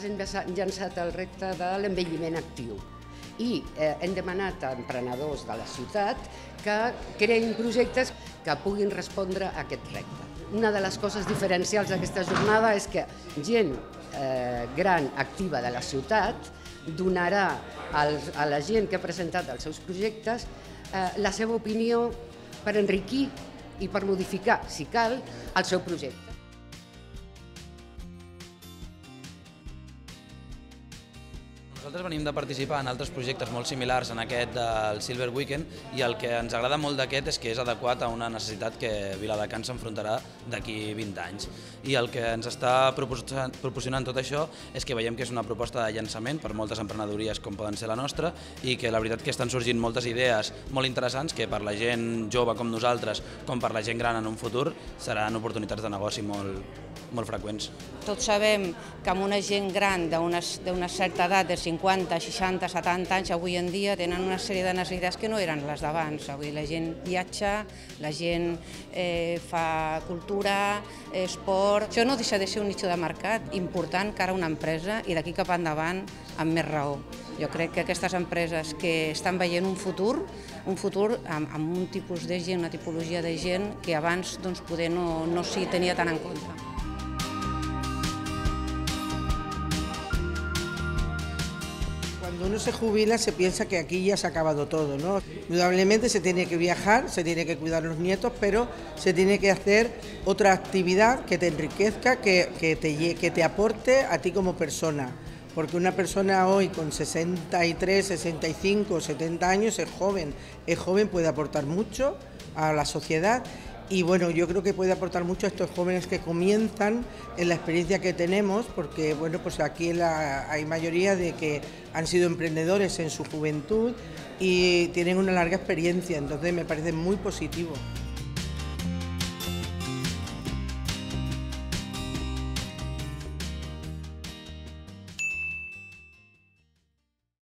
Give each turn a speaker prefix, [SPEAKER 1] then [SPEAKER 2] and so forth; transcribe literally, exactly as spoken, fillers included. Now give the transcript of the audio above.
[SPEAKER 1] nosaltres hem llançat el repte de l'envelliment actiu i eh, hem demanat a emprenedors de la ciutat que creïn projectes que puguin respondre a aquest repte. Una de les coses diferencials d'aquesta jornada és que gent eh, gran activa de la ciutat donarà als, a la gent que ha presentat els seus projectes eh, la seva opinió per enriquir i per modificar, si cal, el seu projecte.
[SPEAKER 2] Nosaltres venim de participar en altres projectes molt similars en aquest del Silver Weekend i el que ens agrada molt d'aquest és que és adequat a una necessitat que Viladecans s'enfrontarà d'aquí vint anys. I el que ens està proporcionant tot això és que veiem que és una proposta de llançament per moltes emprenedories com poden ser la nostra i que la veritat que estan sorgint moltes idees molt interessants que per la gent jove com nosaltres com per la gent gran en un futur seran oportunitats de negoci molt, molt freqüents.
[SPEAKER 3] Tots sabem que amb una gent gran d'una certa edat, de cinquanta, seixanta, setanta anys, avui en dia tenen una sèrie de necessitats que no eren les d'abans. Avui la gent viatja, la gent eh, fa cultura, esport. Això no deixa de ser un nicho de mercat important cara a una empresa i d'aquí cap endavant amb més raó. Jo crec que aquestes empreses que estan veient un futur, un futur amb, amb un tipus de gent, una tipologia de gent que abans doncs, poder no, no s'hi tenia tant en compte.
[SPEAKER 4] Cuando uno se jubila se piensa que aquí ya se ha acabado todo, ¿no? Indudablemente se tiene que viajar, se tiene que cuidar a los nietos, pero se tiene que hacer otra actividad que te enriquezca, que, que, te, que te aporte a ti como persona. Porque una persona hoy con sesenta y tres, sesenta y cinco, setenta años es joven, es joven, puede aportar mucho a la sociedad. Y bueno, yo creo que puede aportar mucho a estos jóvenes que comienzan en la experiencia que tenemos, porque bueno, pues aquí la, hay mayoría de que han sido emprendedores en su juventud y tienen una larga experiencia, entonces me parece muy positivo.